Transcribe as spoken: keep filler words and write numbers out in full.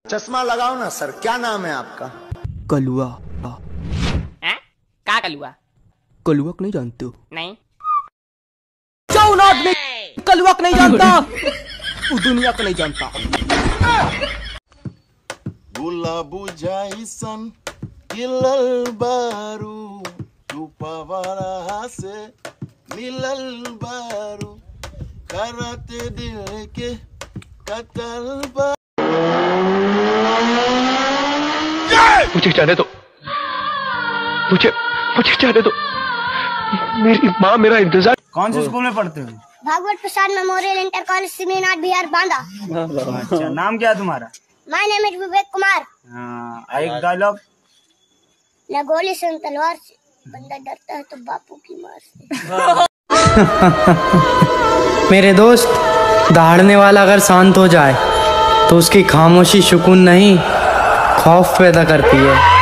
चश्मा लगाओ ना सर, क्या नाम है आपका? कलुआ। क्या कलुआ? कलुआ को नहीं जानते हो? नहीं। चौनाट में कलुआ को नहीं जानता, वो दुनिया को नहीं जानता। गुलाबू जाइसन किलल बारू रूपवारा से मिलल बारू करते दिल के कतल बा। मुझे जाने दो, मुझे मुझे जाने दो, मेरी माँ मेरा इंतजार। कौन से स्कूल में पढ़ते हो? Bhagwat Prasad memorial inter college Siminath Bihar Banda. अच्छा, नाम क्या है तुम्हारा? My name is Vivek Kumar. हाँ, एक डायलॉग। न गोली से न तलवार से, बंदा डरता है तो बापू की मार से। मेरे दोस्त, दहाड़ने वाला अगर शांत हो जाए तो उसकी खामोशी सुकून नहीं खौफ पैदा करती है।